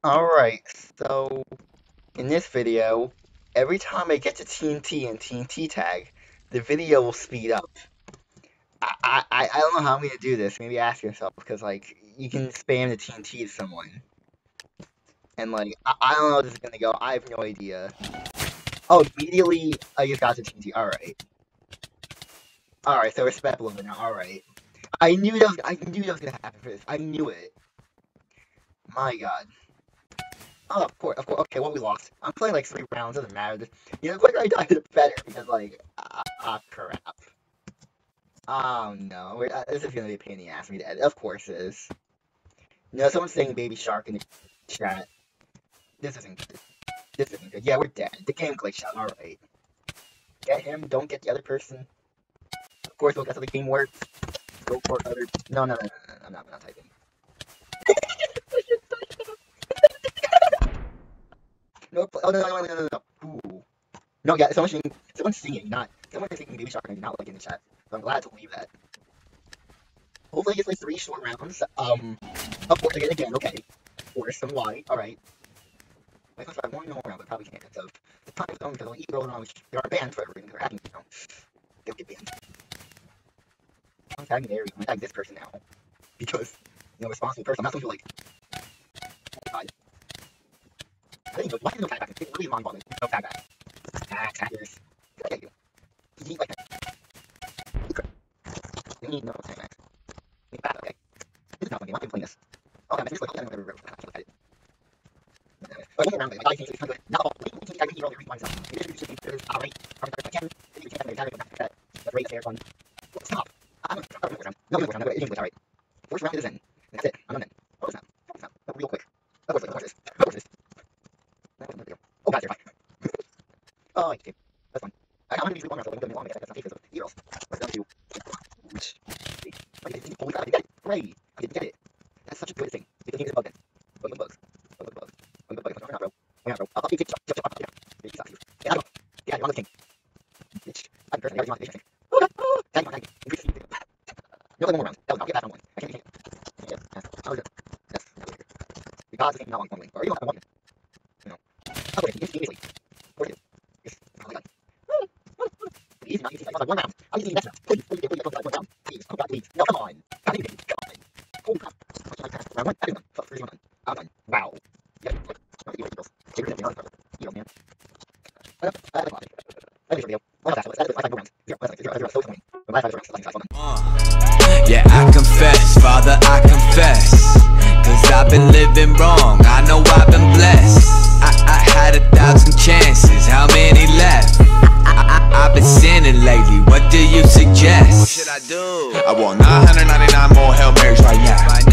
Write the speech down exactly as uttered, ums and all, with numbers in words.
Alright, so in this video, every time I get to T N T and T N T tag, the video will speed up. I, I, I don't know how I'm gonna do this. Maybe ask yourself, because like you can spam the T N T to someone. And like I, I don't know how this is gonna go. I have no idea. Oh, immediately I just got to T N T. Alright. Alright, so respect a little bit now, alright. I knew that was, I knew that was gonna happen for this. I knew it. My god. Oh, of course, of course. Okay, well, we lost. I'm playing like three rounds, doesn't matter. You know, the quicker I die, the better, because, like, ah, uh, crap. Oh, no. We're, uh, this is gonna be a pain in the ass for me to edit. Of course it is. No, someone's saying Baby Shark in the chat. This isn't good. This isn't good. Yeah, we're dead. The game glitched out, alright. Get him, don't get the other person. Of course, that's how the game works. Go for other. No, no, no, no, no, no, I'm not, I'm not typing. No, oh, no, no, no, no, no, no. Ooh. No, yeah, someone's singing, someone's singing, not, someone's singing Baby Shark and not like in the chat. So I'm glad to leave that. Hopefully it's like three short rounds. Um, of course, again, again, okay. Of course, some why, alright. Wait, let's try one more round, but probably can't, because of the time zone, because I'll eat rolling on, which they are banned forever, and they're hacking, you know. They'll get banned. I'm tagging there, I'm gonna tag this person now. Because, you know, responsible person, I'm not supposed to, like, oh my god. I think, why is no tag back? It's really mind-boggling. No tag back. Ah, taggers. Did I get you? Did you like that? We need no tag back. Think back, okay. This is not one game, I'm playing this. Oh, yeah, I'm just like, oh, yeah, whatever, I can't look at it. But one more round, my guy thinks it's kind of good. Not all. Wait, wait, I think you roll every one time. Maybe there's two things. Alright. Alright, again. Maybe you can't have a tag back to that. Let's rate the fair one. Stop. I'm gonna go round. No, no, no, it's alright. First round is in. And that's it. I'm done then. Oh, it's not. Oh, it's not. No, real quick. Of course, of course this. Of course this. Oh, God, you're fine. Oh, okay. That's fun. I got one of these one rounds, so I'm going to be long, I guess. That's not safe, so E-rolls. Let's go to... Which... Holy crap, I did get it! Hooray! I did get it! That's such a good thing. The game is bugged in. Bug bugs. Bug bugs. Bug bugs. Bug bugs. Not, bro. Not, bro. I'll keep it. Jump, jump, jump. Yeah, he's not you. Yeah, I know. Yeah, you're on the king. Bitch. I'm the person. I gotta be on the king. Oh, God. Oh, tag me, tag me. Increase speed. No, like one more round. That was not. Get back on one. I can't, I can't. Yeah, that's... That was good. That's... That was good. Because the game's not long, long, or even not long. You know. Oh, wait, easy, easily. What do you do? Yes. Oh, my God. Easy, not easy. I was like one round. I'll use the next round. Please, please, please, please, please, one round. Please. Oh, God, please. No, come on. God, please, come on. Holy crap. Round one. Everyone. Fuck, three, one, one. I'm done. Wow. Yeah, look. Not the Eagles. Eagles, Eagles, Eagles, man. I have a clock. I have a video. One of that. That's like no rounds. Zero. That's like zero. Zero. So twenty. My last five rounds. Like five. Uh, yeah, I confess, Father, I confess. Cause I've been living wrong. I know I've been blessed. I, I had a thousand chances. How many left? I, I, I've been sinning lately. What do you suggest? What should I do? I want nine hundred ninety-nine more Hail Marys right now.